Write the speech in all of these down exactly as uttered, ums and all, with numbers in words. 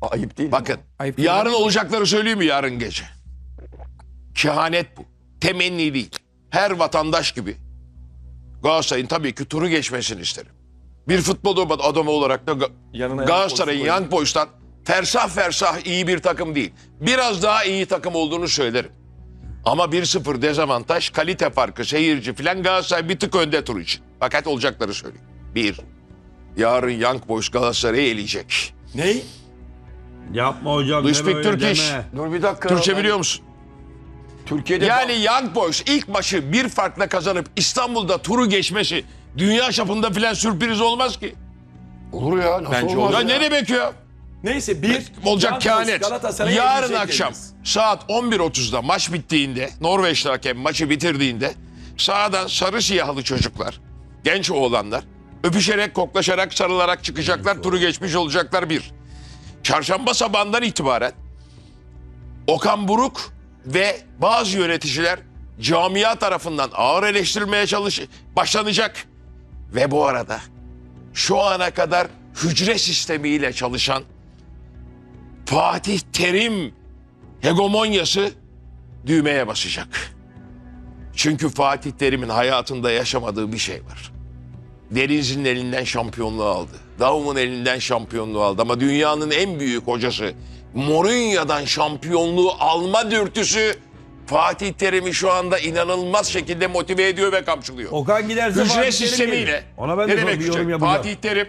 Ayıp değil. Bakın Ayıp değil yarın mi? olacakları söyleyeyim mi yarın gece? Kehanet bu. Temenni değil. Her vatandaş gibi Galatasaray'ın tabii ki turu geçmesini isterim. Bir futbol adamı olarak da Ga- Yanına Galatasaray'ın Young Young Boys'tan fersah fersah iyi bir takım değil. Biraz daha iyi takım olduğunu söylerim. Ama bir sıfır dezavantaj, kalite farkı, seyirci filan Galatasaray bir tık önde tur için. Fakat olacakları söyleyeyim. Bir, yarın Young Boys Galatasaray'ı eleyecek. Ney? Yapma hocam. Do you deme speak öyle Turkish? deme. Dur bir dakika. Türkçe Ben- biliyor musun? Türkiye'de Yani Young Boys ilk maçı bir farkla kazanıp İstanbul'da turu geçmesi dünya çapında filan sürpriz olmaz ki. olur ya. Nasıl Bence olmaz Ya olur. ne demek ya? Neyse bir Olacak Young Boys kehanet. Galatasaray'ı Yarın eleyecek akşam dediniz. saat on bir otuzda maç bittiğinde, Norveçli hakem maçı bitirdiğinde sahadan sarı siyahlı çocuklar, genç oğlanlar öpüşerek, koklaşarak, sarılarak çıkacaklar, turu geçmiş olacaklar bir. Çarşamba sabahından itibaren Okan Buruk ve bazı yöneticiler camia tarafından ağır eleştirilmeye çalış başlanacak. Ve bu arada şu ana kadar hücre sistemiyle çalışan Fatih Terim hegemonyası düğmeye basacak. Çünkü Fatih Terim'in hayatında yaşamadığı bir şey var. Deniz'in elinden şampiyonluğu aldı. Daum'un elinden şampiyonluğu aldı. Ama dünyanın en büyük hocası Mourinho'dan şampiyonluğu alma dürtüsü Fatih Terim'i şu anda inanılmaz şekilde motive ediyor ve kamçılıyor. Okan giderse Hücre Fatih Terim sistemiyle. gelir. Ona ben Ne de demek bir yorum hücre? yapacağım. Fatih Terim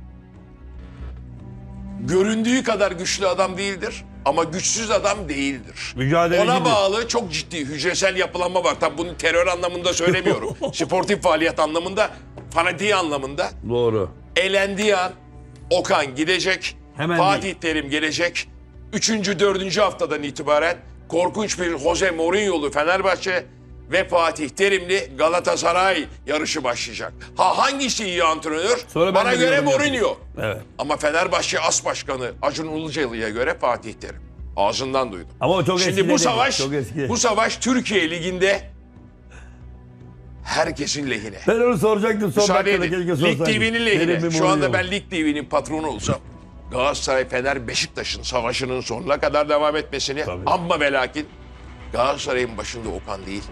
göründüğü kadar güçlü adam değildir ama güçsüz adam değildir. Mücadelecidir. Ona bağlı çok ciddi hücresel yapılanma var. Tabii bunu terör anlamında söylemiyorum. Sportif faaliyet anlamında, fanatiği anlamında. Doğru. Elendiği an Okan gidecek, Hemen Fatih değil. Terim gelecek. Üçüncü, dördüncü haftadan itibaren korkunç bir Jose Mourinho'lu Fenerbahçe ve Fatih Terimli Galatasaray yarışı başlayacak. Ha hangisi iyi antrenör? Sonra ben Bana de bir göre yorum yapayım. Mourinho. Evet. Ama Fenerbahçe As Başkanı Acun Ilıcalı'ya göre Fatih Terim. Ağzından duydum. Ama o çok Şimdi eskide bu değil, savaş, çok eski. bu savaş Türkiye Ligi'nde herkesin lehine. Ben onu soracaktım son Müsaade dakikada edin. keşke Lig sorsaydım. T V'nin lehine. Benim bir Şu anda Mourinho. ben Lig T V'nin patronu olsam Galatasaray, Fener, Beşiktaş'ın savaşının sonuna kadar devam etmesini Tabii. amma ve lakin Galatasaray'ın başında Okan değil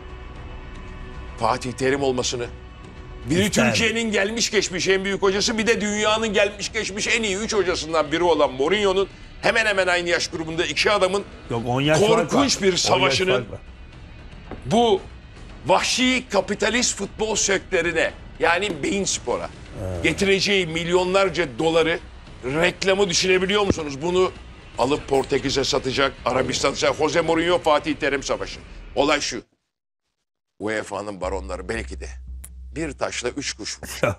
Fatih Terim olmasını, biri İster. Türkiye'nin gelmiş geçmiş en büyük hocası, bir de dünyanın gelmiş geçmiş en iyi üç hocasından biri olan Mourinho'nun hemen hemen aynı yaş grubunda iki adamın Yok, on yaş fark korkunç var. bir on yaş savaşının fark var. bu vahşi kapitalist futbol sektörüne yani beyin spora getireceği milyonlarca doları reklamı düşünebiliyor musunuz? Bunu alıp Portekiz'e satacak, Arabistan'a satacak. Jose Mourinho, Fatih Terim savaşı. Olay şu. U E F A'nın baronları belki de bir taşla üç kuş vurur.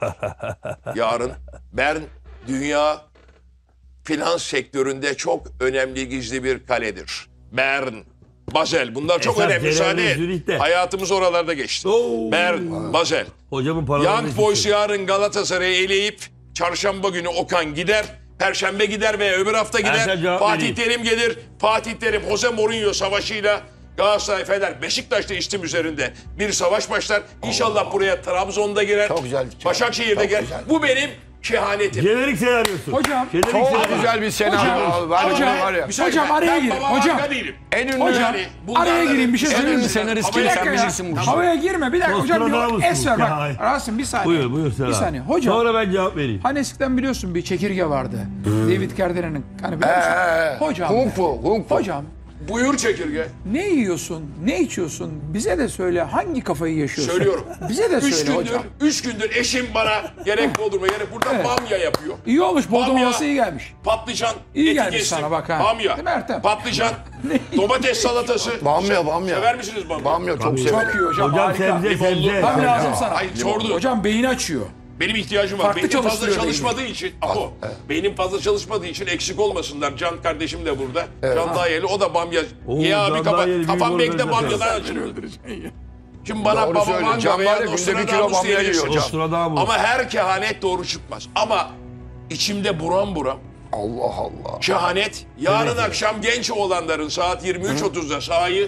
Yarın Bern dünya finans sektöründe çok önemli gizli bir kaledir. Bern, Basel bunlar çok Esas önemli. Ceren'le Müsaade et. Zürih'te. Hayatımız oralarda geçti. Oo. Bern, Basel. Hocamın paralarını Young Boys yarın Galatasaray'ı eleyip çarşamba günü Okan gider. Perşembe gider veya öbür hafta gider. Ersen cevap Fatih vereyim. Terim gelir. Fatih Terim Jose Mourinho savaşıyla Galatasaray, Fener, Beşiktaş'ta istim üzerinde bir savaş başlar. İnşallah buraya Trabzon'da girer. Çok güzel. Başakşehir'de Çok girer. güzel. Bu benim kehanetim. Jenerik senaryosu. Hocam, Jenerik Çok senaryosu. güzel bir senaryo. Hocam, var, var, hocam, var ya. Bir saniye, Hocam, ben- araya ben girin. baba Hocam. Hakk'a değilim. En ünlü Hocam, Yani bunlardan- araya gireyim bir şey En söyleyeyim. ünlü mi? senarist Bir kim? dakika Sen ya. bilirsin bu işi. Havaya girme. Bir dakika hocam. Nostradamus Bir es ver ya. bak. Rasim bir saniye. Buyur buyur Serhat. Bir saniye. Hocam. Sonra ben cevap vereyim. Hani eskiden biliyorsun bir çekirge vardı. David Cardene'nin. Hani biliyor musun? Ee, Hocam. Kung Fu, Kung Fu. Hocam. Buyur çekirge. Ne yiyorsun? Ne içiyorsun? Bize de söyle. Hangi kafayı yaşıyorsun? Söylüyorum. Bize de Üç söyle gündür, hocam. üç gündür eşim bana gerek Bodrum'a gerek burada Evet. bamya yapıyor. İyi olmuş. Bamya. Bodrum'ası iyi gelmiş. Patlıcan, İyi eti gelmiş kestim. sana bak ha. Bamya, Değil mi Ertem? patlıcan, domates salatası. Bamya, bamya. Sever misiniz bamya? Bamya çok Çok severim. iyi hocam. Hocam harika. sebze Limonlu. sebze. Tam sebze. lazım sana. Hayır sordu. Hocam beyin açıyor. Benim ihtiyacım var. Farklı Beynim fazla çalıştırıyor çalışmadığı için. Apo, beynim fazla çalışmadığı için eksik olmasınlar. Can kardeşim de burada. Can Dayeli o da bamya. Oo, Ye abi Can kafa, Dayeli kafam büyük belki de organizasyon. bamyadan açılıyor. Şimdi bana Doğru baba söylüyor. manga Can veya var ya, günde bir kilo Nostradamus bamya diyebilirsin. yiyor hocam. Nostradamus. Ama her kehanet doğru çıkmaz. Ama içimde buram buram Allah Allah. kehanet yarın akşam genç oğlanların saat yirmi üç otuzda sahayı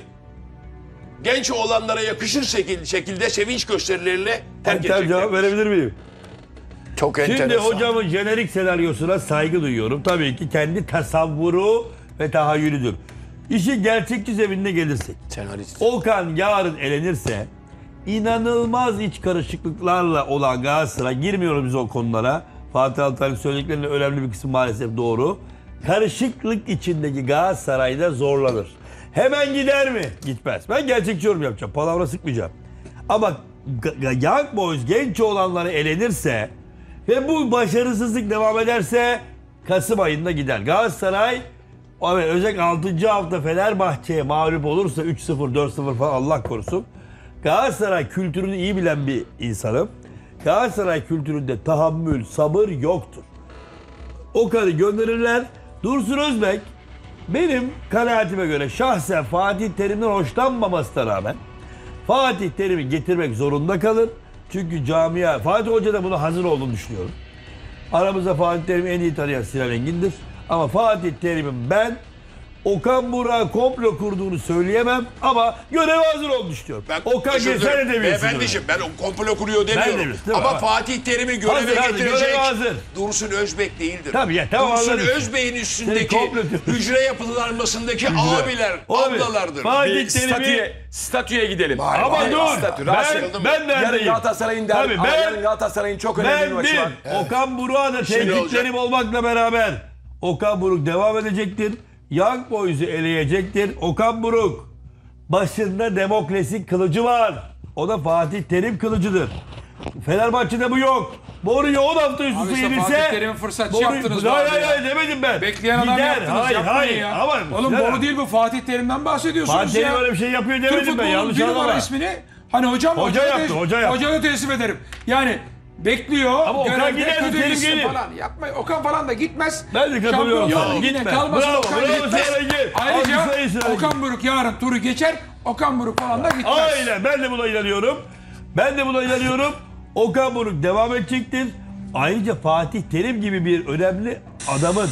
genç oğlanlara yakışır şekilde, şekilde sevinç gösterileriyle terk Ertem cevap edecekler. verebilir miyim? Çok Şimdi enteresan. hocamın jenerik senaryosuna saygı duyuyorum. Tabii ki kendi tasavvuru ve tahayyülüdür. İşin gerçekçi zeminine gelirsek. Senarist. Okan yarın elenirse inanılmaz iç karışıklıklarla olan Galatasaray, girmiyoruz biz o konulara. Fatih Altaylı'nın söylediklerinin önemli bir kısmı maalesef doğru. Karışıklık içindeki Galatasaray'da zorlanır. Hemen gider mi? Gitmez. Ben gerçekçi yorum yapacağım. Palavra sıkmayacağım. Ama G- Young Boys genç olanları elenirse ve bu başarısızlık devam ederse Kasım ayında gider. Galatasaray evet, özellikle altıncı hafta Fenerbahçe'ye mağlup olursa üç sıfır dört sıfır falan Allah korusun. Galatasaray kültürünü iyi bilen bir insanım. Galatasaray kültüründe tahammül, sabır yoktur. Okan'ı gönderirler. Dursun Özbek benim kanaatime göre şahsen Fatih Terim'den hoşlanmamasına rağmen Fatih Terim'i getirmek zorunda kalır. Çünkü camia, Fatih Hoca da buna hazır olduğunu düşünüyorum. Aramızda Fatih Terim'i en iyi tanıyan Sinan Engin'dir. Ama Fatih Terim'in ben Okan Burak'a komplo kurduğunu söyleyemem ama göreve hazır olduğunu düşünüyorum. Ben Okan özür Gezer dilerim. edemiyorsun. Beyefendiciğim ben o komplo kuruyor demiyorum. demiyorsun, değil mi? Ama Ama- Fatih Terim'i göreve Hazır, hazır, getirecek göreve hazır. Dursun Özbek değildir. Tabii ya, tamam, Dursun anladım. Özbek'in üstündeki Seni komplo diyorum. hücre yapılanmasındaki abiler, Abi, ablalardır. Fatih Bir Terim'i... statüye, statüye gidelim. Ama Bir dur, statü. ben, Rasim, ben yarın neredeyim? Galatasaray'ın der, Tabii ama ben- yarın Galatasaray'ın çok önemli bir Ben maçı bir, var. Okan Buruk'a da Şimdi tehditlerim olmakla beraber Okan Buruk devam edecektir. Young Boys'u eleyecektir. Okan Buruk başında demokrasi kılıcı var. O da Fatih Terim kılıcıdır. Fenerbahçe'de bu yok. Mourinho on hafta üst Abi üste işte yenilse... Fatih Terim'i fırsatçı Mourinho- yaptınız Hayır abi hayır ya. hayır demedim ben. Bekleyen adam Gider. yaptınız. Hayır Yapmayın hayır. ya. Ama Oğlum Sinan- Bolu değil bu, Fatih Terim'den bahsediyorsunuz Fatih Terim ya. öyle bir şey yapıyor Türk demedim ben. futbolunun Yanlış bir numara anlama. ismini hani hocam Hoca hocaya yaptı, tes- hoca yaptı. hocaya teslim ederim. Yani bekliyor. Ama Okan görevde gider, kötü Terim gitsin gelir. falan. Yapma. Okan falan da gitmez. Ben de katılıyorum Şampiyon sana. yine Gitmez. kalmasın. Bravo, Okan bravo gitmez. Sinan Engin. Ayrıca Alkışlayın Sinan Engin. Okan Buruk yarın turu geçer. Okan Buruk falan da gitmez. Aynen, ben de buna inanıyorum. Ben de buna inanıyorum. Okan Buruk devam edecektir. Ayrıca Fatih Terim gibi bir önemli adamın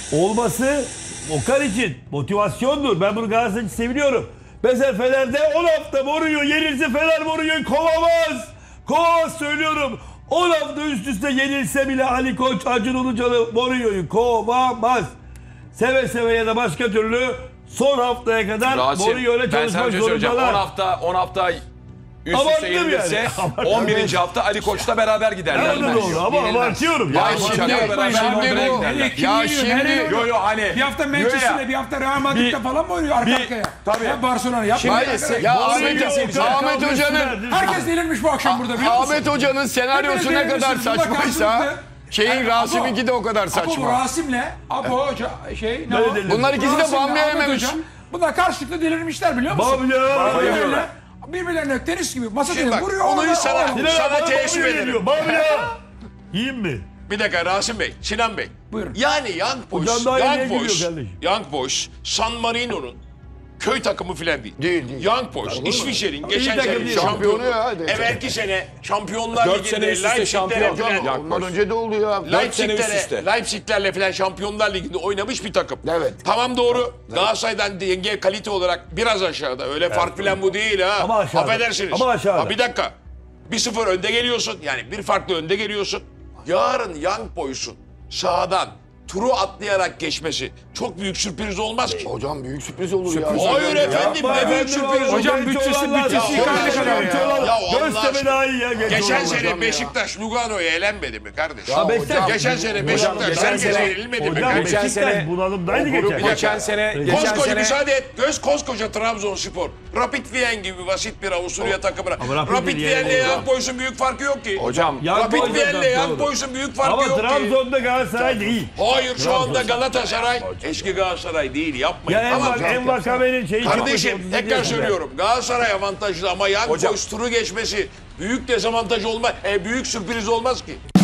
olması Okan için motivasyondur. Ben bunu Galatasaray'ı seviyorum. Mesela Fener'de on hafta Mourinho yenilse Fener Mourinho'yu kovamaz. Kovamaz söylüyorum. on hafta üst üste yenilse bile Ali Koç, Acun Ilıcalı Mourinho'yu kovamaz. Seve seve ya da başka türlü son haftaya kadar Rasim, Mourinho ile ben sana çalışmak bir şey söyleyeceğim. on zorundalar. hafta, on hafta üst Abarttım üste yenilirse yani. Abarttım. on birinci hafta Ali Koç'la beraber giderler. Nerede doğru ama Yenilmez. abartıyorum. Ya Ya şimdi şimdi- beraber şimdi Londra'ya bu- giderler. Kim Ya yeniyor, şimdi- nereye Yo yo hani. Bir hafta Yo ya. Manchester'da, bir hafta Real Madrid'de Bir- falan mı oynuyor arka bir- arkaya? tabii. Ya Barcelona yapma. Hayır, arkadaş. ya Mourinho, Ahmet, Okan Ahmet kavgası Hoca'nın verdi. Herkes delirmiş bu akşam burada biliyor musun? Ahmet Hoca'nın senaryosu ne kadar saçmaysa şeyin Rasim'inki de o kadar Apo bu saçma. Rasim'le Apo Hoca şey ne Böyle o? delirmiş. Bunlar ikisi de Rasim'le bam Ahmet yememiş. Hoca, bunlar karşılıklı delirmişler biliyor musun? Bam ya. Birbirlerine, birbirlerine tenis gibi masa Şimdi tenisi bak, vuruyor. onu orada, sana- orada. Sinan Sana bana teessüf Mourinho ederim. geliyor. Bam ya. Yiyeyim mi? Bir dakika Rasim Bey, Sinan Bey. Buyurun. Yani Young Boys, Hocam daha yeni Young geliyor Boys, kardeşim. Young Boys, San Marino'nun köy takımı filan değil. Değil, değil. Young Boys, İsviçre'nin geçen takım sene değil. şampiyonu, Şampiyonu ya. evvelki sene Şampiyonlar Dört sene Ligi'nde üst üste şampiyon Leipzig'lere hocam. filan- Ondan önce de oldu ya. sene üst Leipzig'lere, üste. Leipzig'lerle filan Şampiyonlar Ligi'nde oynamış bir takım. Evet. Tamam doğru. Galatasaray'dan denge kalite olarak biraz aşağıda. Öyle fark filan bu değil ha. Ama aşağıda. Affedersiniz. Ama aşağıda. Ha, bir dakika. bir sıfır önde geliyorsun. Yani bir farklı önde geliyorsun. Yarın Young Boys'un sahadan turu atlayarak geçmesi çok büyük sürpriz olmaz ki. Hocam büyük sürpriz olur ya. Hayır efendim Yapma ne büyük efendim, sürpriz. hocam Hocam bütçesi bütçesi Ya, yukarıda hocam kadar ya. ya. Ya Allah Göztepe aşkına. daha iyi ya. genç Geçen olan. sene hocam Beşiktaş Lugano'ya elenmedi mi kardeşim? Ya Beşiktaş- Geçen sene Beşiktaş geçen herkese sene- yenilmedi mi Hocam kardeşim? Geçen Beşiktaş sene- bunalımdaydı O grup- geçen. Geçen sene, geçen Koskoca sene müsaade et. Göz koskoca Trabzonspor. Rapid Wien gibi basit bir Avusturya takımına. Ama Rapid Rapid değil Wien'le yani. Young Boys'un büyük farkı yok ki. hocam Young Rapid Boys da Wien'le Young doğru. Boys'un büyük farkı Ama yok ki. Trabzon'da Galatasaray değil. Hayır şu anda Galatasaray eski Galatasaray değil yapmayın. Ya Tamam. en Envakame'nin şeyi Kardeşim çıkmış, otuz tekrar yedi yaşında. söylüyorum. Galatasaray avantajlı ama Young Hocam. Boys turu geçmesi büyük dezavantaj olmaz. E, büyük sürpriz olmaz ki.